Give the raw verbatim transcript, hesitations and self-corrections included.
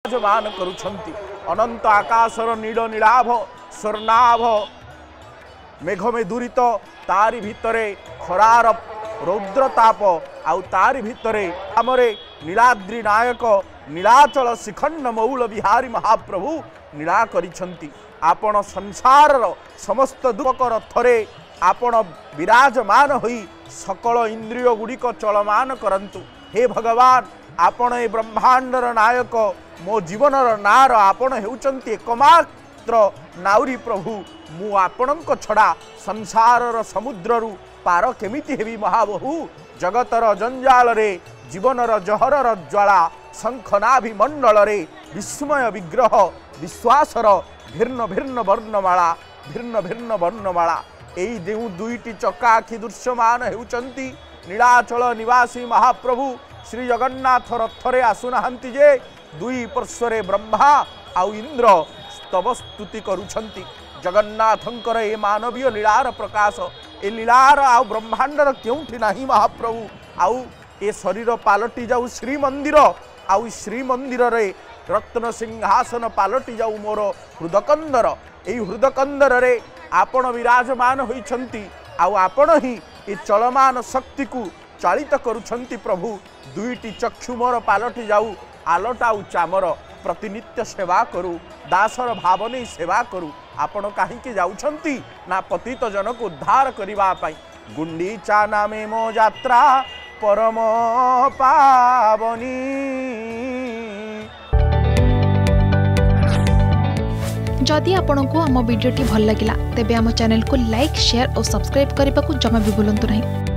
मान करुछंती अनंत आकाशर नील नीलाभ स्वर्णाभ मेघ में दूरित तारी भितरे खरार रौद्रताप आउ तारी भितरे आमरे नीलाद्रि नायक नीलाचल शिखंड मौल बिहारी महाप्रभु नीला करिछंती। आपण संसार समस्त दुख रथरे आपण विराजमान होई सकल इंद्रिय गुड़िक चलमान करंतु। हे भगवान आपण ए ब्रह्मांडर नायक मो जीवनर नार आपण हेउचंती एकमात्र नाउरी प्रभु मु आपणक छड़ा संसारर समुद्ररु पार केमिति हेबी महाबहू जगतर जंजाल रे जीवनर जहरर ज्वाला शंखनाभि मंडल रे विस्मय विग्रह विश्वासर भिन्न भिन्न वर्णमाला भिन्न भिन्न वर्णमाला एई देउ दुईटी चक्का आखि दृश्यमान हेउचंती नीलाचल निवासी महाप्रभु श्री जगन्नाथ रथरे आसुनाहांती जे दुई पार्श्वरे ब्रह्मा आउ इंद्र स्तव स्तुति करुछंती। जगन्नाथंकर ए मानवीय लीलार प्रकाश ए लीलार आउ ब्रह्मांडर केउठी नाही महाप्रभु आउ ए शरीर पालटी जाऊ श्री मंदिर आउ श्री मंदिर रे रत्न सिंहासन पालटी जाऊ मोर हृदकंदर ए हृदकंदर रे आपण विराजमान होइछंती आउ आपण ही ए चलमान शक्ति को चालित करुछंती प्रभु। दुईटी चक्षु मोर पालटी जाऊ आलोटा आउ चामर प्रतिनित्य सेवा करू दासर भाव नहीं सेवा करू आपण कहीं जाउछंती ना पतित जन को उद्धार करिबा पाई। गुंडीचा नामे मो यात्रा परम पावनी। जदि आपंक आम भिडी भल लगा तेब आम चैनल को लाइक शेयर और सब्सक्राइब करने को जमा भी भूलु नहीं।